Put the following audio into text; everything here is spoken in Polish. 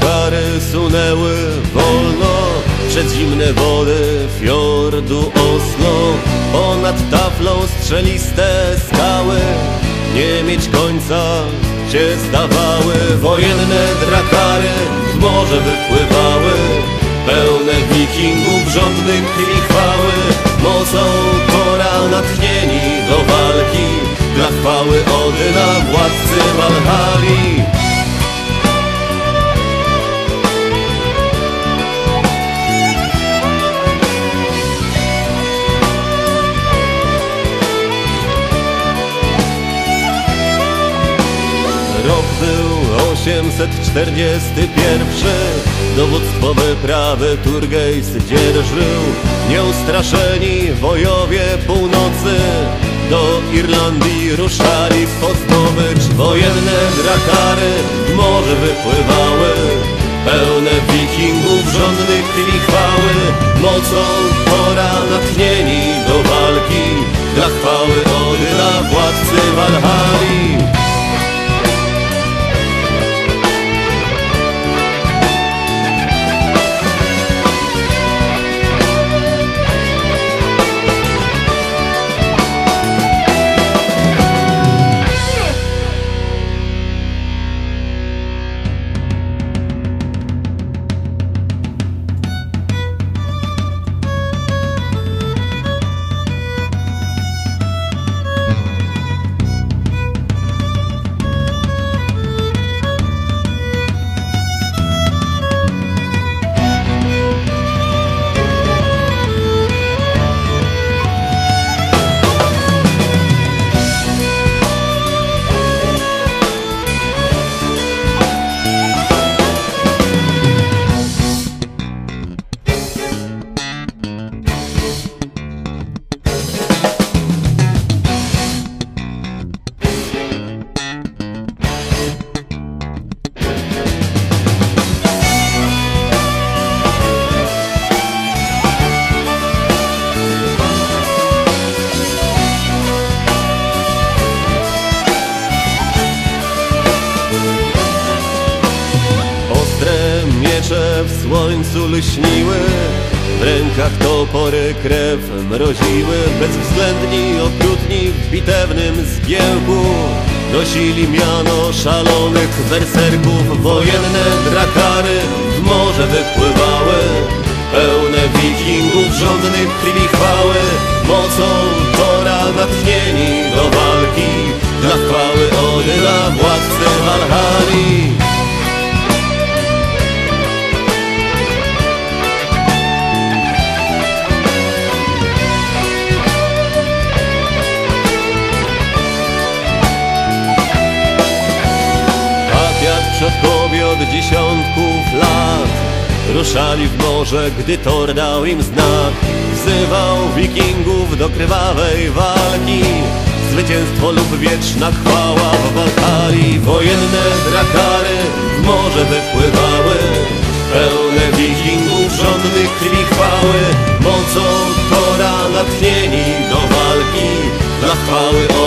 drakary sunęły wolno przez zimne wody fiordu Oslo. Ponad taflą strzeliste skały nie mieć końca się zdawały. Wojenne drakary w morze wypływały, pełne wikingów żądnych krwi chwały. Mocą Thora natchnieni do walki, dla chwały Odyna, władcy Walhalli. Rok był 841, dowództwo wyprawy Turgejs dzierżył. Nieustraszeni wojowie północy do Irlandii ruszali po zdobycz. Wojenne drakary w morze wypływały, pełne wikingów żądnych krwi chwały. Mocą Thora natchnieni do walki, dla chwały Odyna, władcy Walhalli. Miecze w słońcu lśniły, w rękach topory krew mroziły. Bezwzględni, okrutni w bitewnym zgiełku nosili miano szalonych berserków. Wojenne drakary w morze wypływały, pełne wikingów żądnych krwi chwały. Mocą Thora natchnieni do walki, dla chwały Odyna, władcy Walhalli. Przodkowie od dziesiątków lat ruszali w morze, gdy Thor dał im znak. Wzywał wikingów do krwawej walki, zwycięstwo lub wieczna chwała w Walhalli. Wojenne drakary w morze wypływały, pełne wikingów żądnych krwi chwały. Mocą Thora natchnieni do walki, dla chwały